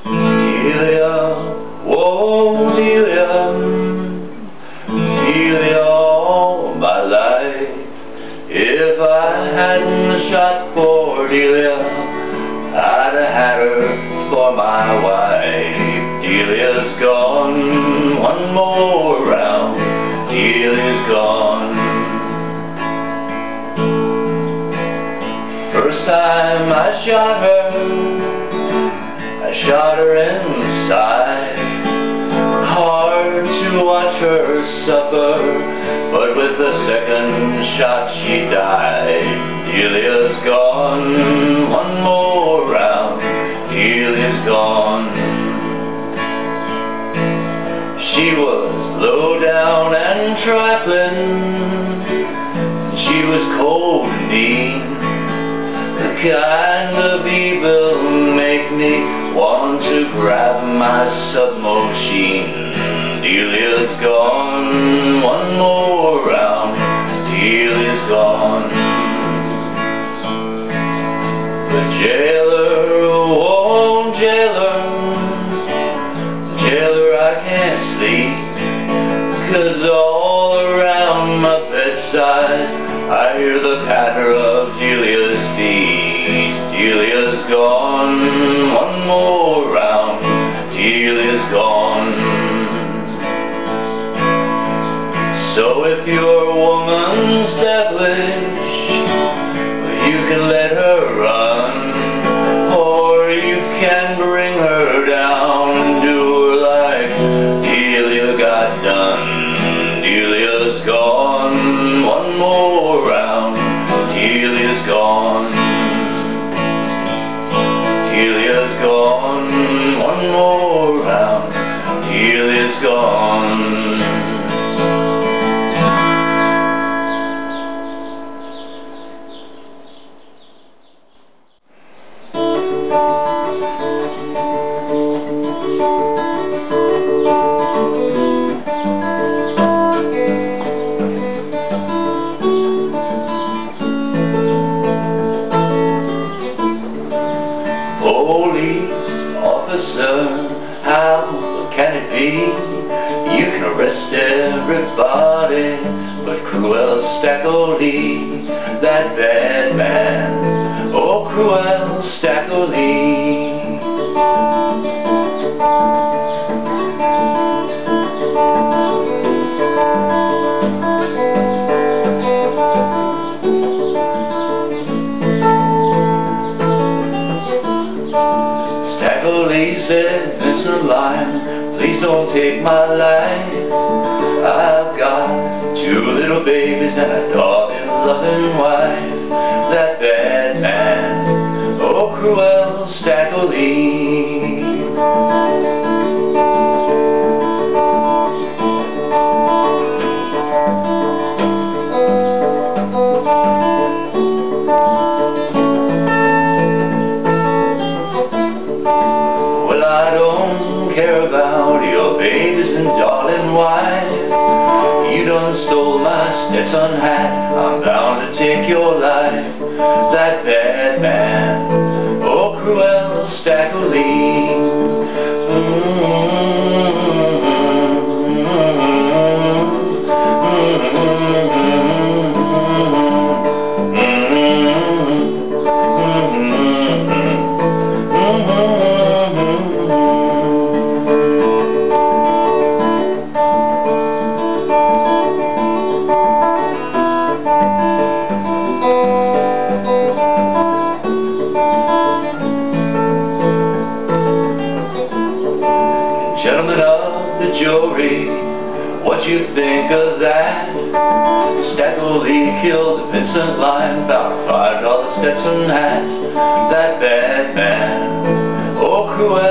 Deliah, whoa Deliah, Deliah all my life. If I hadn't shot for Deliah, I'd have had her for my wife. Deliah's gone, one more round, Deliah's gone. First time I shot her, I shot her inside. Hard to watch her suffer, but with the second shot she died. Deliah's gone, one more round, Deliah's gone. She was low down and trifling, she was cold and mean, the kind of evil make me want to grab my submachine. Deliah's gone, one more round, Deliah's gone. The jailer, oh jailer, jailer I can't sleep, 'cause all around my bedside I hear the patter of Deliah's feet. Deliah's gone, one more round, Deliah's gone. So if your woman's devilish, you can let her run, or you can bring her down and do her like Deliah got done. Deliah's gone, one more round, Deliah's gone. Deliah's gone, one more round, Deliah's gone. Police officer, how can it be? You can arrest everybody but Qual that bad man. Oh, Qual. Said, Mr. Lion, please don't take my life. I've got 2 little babies and a dog and loving wife. That bad man, oh Qual. Well, I don't care about your babies and darling wife. You done stole my Stetson hat, I'm bound to take your life. That bad man, oh Qual. Gentlemen of the jury, what you think of that? Lee killed Vincent Lion, about $5 Stetson hat. That bad man, oh Qual.